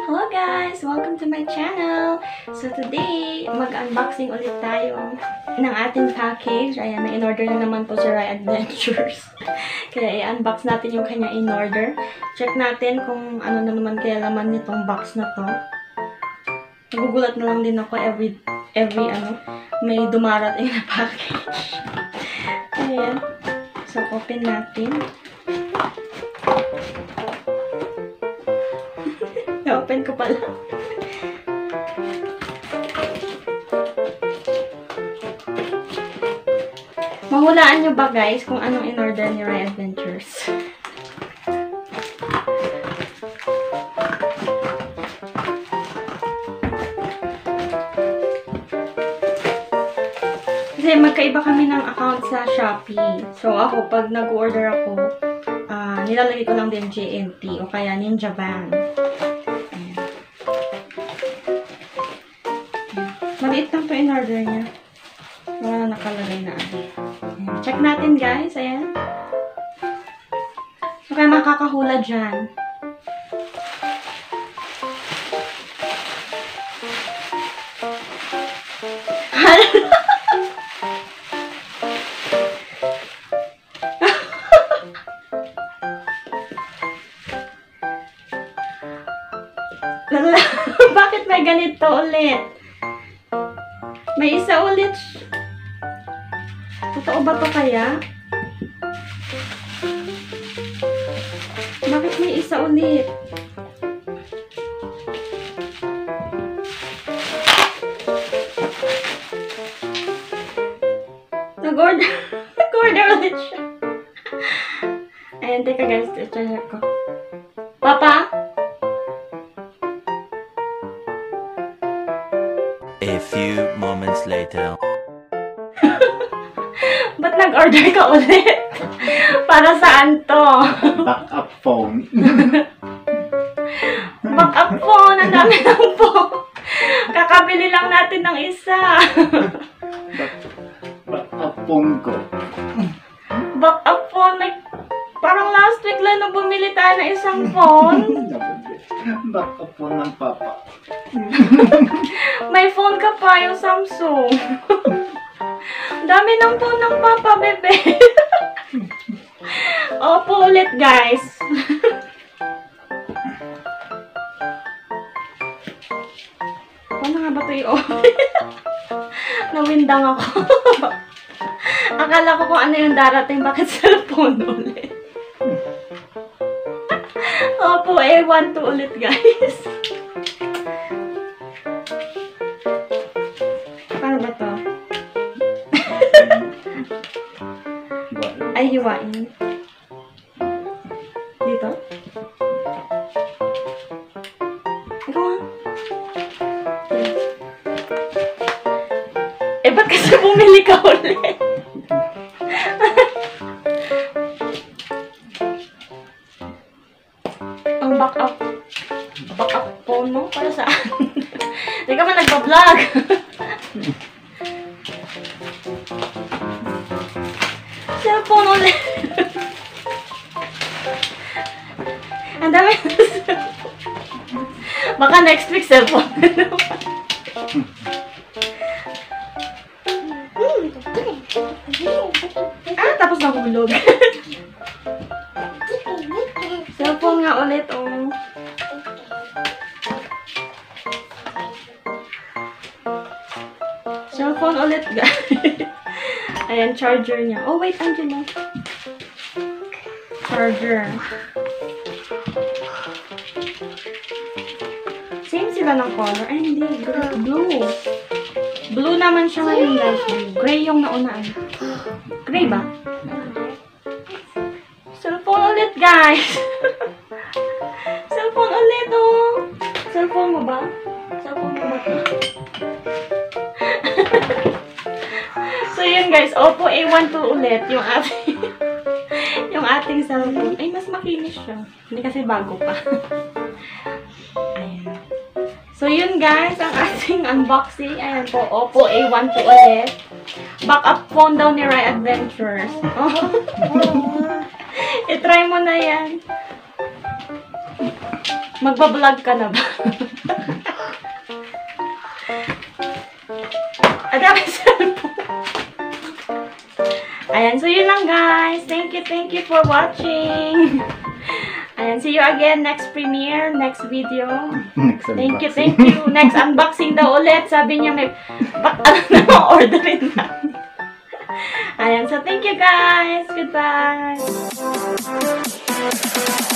Hello guys! Welcome to my channel! So today, mag-unboxing ulit tayo ng ating package. Ayan, may in-order na naman po si Rai Adventures. Kaya i-unbox natin yung kanya in-order. Check natin kung ano na naman kaya laman nitong box na to. Nagugulat na lang din ako every may dumarating na package. Ayan. So, open natin. Open ko pala. Mahulaan nyo ba guys kung anong in-order ni Rai Adventures? Kasi magkaiba kami ng account sa Shopee. So ako, pag nag-order ako, nilalagay ko lang din JNT o kaya Ninja Van. Maliit lang ito in-order niya. Wala nakalagay na ano. Check natin guys. Ayan. So, kaya makakahula dyan. Bakit may ganito ulit? May isa ulit. Totoo ba to kaya? Bakit may isa ulit? Nag-order. Nag-order ulit siya. Ayan, teka guys. Check ko. Papa? A few moments later. Ba't nag-order ka ulit? Para saan to? Backup phone. Backup phone! Ang dami ng phone! Kakabili lang natin ng isa. Backup phone ko. Backup phone? Parang last week lang nung bumili tayo ng isang phone. Backup phone ng papa. May phone ka pa, yung Samsung. Dami ng phone ng papa, bebe. Opo ulit, guys. Paano nga ba ito i-open? Nawindang ako. Akala ko kung ano yung darating, bakit cellphone ulit? Opo, A12 ulit, guys. Paano ba to? Ay, hiwain. Dito? Ikaw nga. Eh, ba't kasi bumili ka ulit? Ang backup phone mo? Para saan? Hindi ka man nagpa-vlog. Cellphone ulit. Ang dami na cellphone. Baka next week cellphone. Tapos nahulog. Cellphone nga ulit, oh. Cellphone ulit, guys. Ayan, charger niya. Oh, wait, andyan na. Charger. Same sila ng color. Ay, hindi. Blue. Blue naman siya ngayon, guys. Gray yung naunaan. Gray ba? Cellphone ulit, guys. Cellphone ulit, oh. Cellphone mo ba? Cellphone mo ba? So, yun guys. Oppo A12 ulit. Yung ating cellphone. Ay, mas makinis siya. Hindi kasi bago pa. Ayan. So, yun guys. Ang ating unboxing. Ayan po. Oppo A12 ulit. Backup phone daw ni Rai Adventures. I-try mo na yan. Magbablog ka na ba? Adami cellphone. Ayan, so yun lang guys. Thank you for watching. Ayan, see you again next premiere, next video. Thank you. Next unboxing daw ulit. Sabi niya may orderin na. Ayan, so thank you guys. Goodbye.